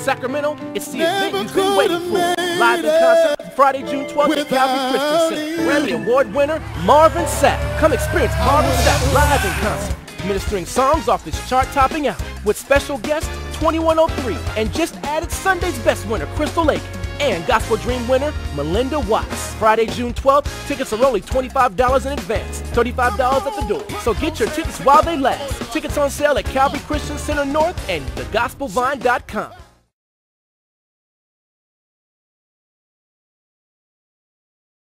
Sacramento, it's the event you've been waiting for. Live in concert, Friday, June 12th at Calvary Christian Center. Grammy Award winner, Marvin Sapp. Come experience Marvin Sapp live in concert, ministering songs off this chart-topping album with special guest 2103 and just added Sunday's Best winner, Crystal Lake, and Gospel Dream winner, Melinda Watts. Friday, June 12th, tickets are only $25 in advance, $35 at the door. So get your tickets while they last. Tickets on sale at Calvary Christian Center North and thegospelvine.com.